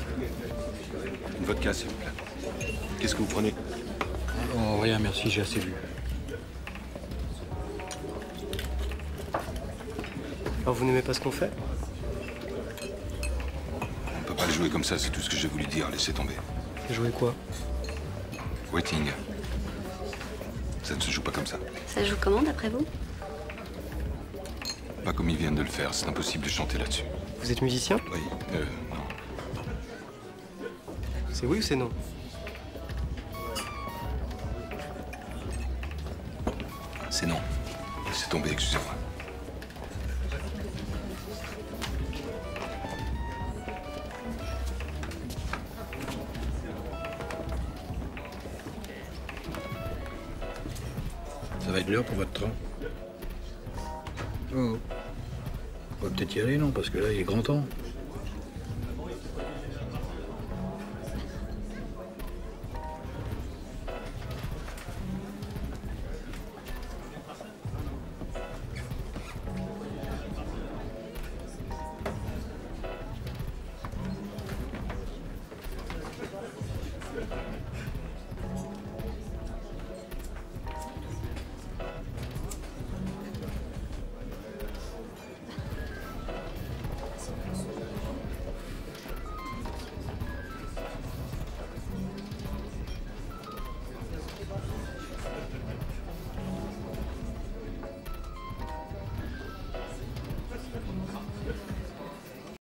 Une vodka, s'il vous plaît. Qu'est-ce que vous prenez? Oh, rien, merci, j'ai assez bu. Alors vous n'aimez pas ce qu'on fait? On peut pas le jouer comme ça, c'est tout ce que j'ai voulu dire. Laissez tomber. Jouer quoi? Waiting. Ça ne se joue pas comme ça. Ça joue comment, d'après vous? Pas comme ils viennent de le faire. C'est impossible de chanter là-dessus. Vous êtes musicien? Oui, non. C'est oui ou c'est non? C'est non. Laissez tomber, excusez-moi. Ça va être l'heure pour votre train. Oh. On va peut-être y aller, non? Parce que là, il est grand temps.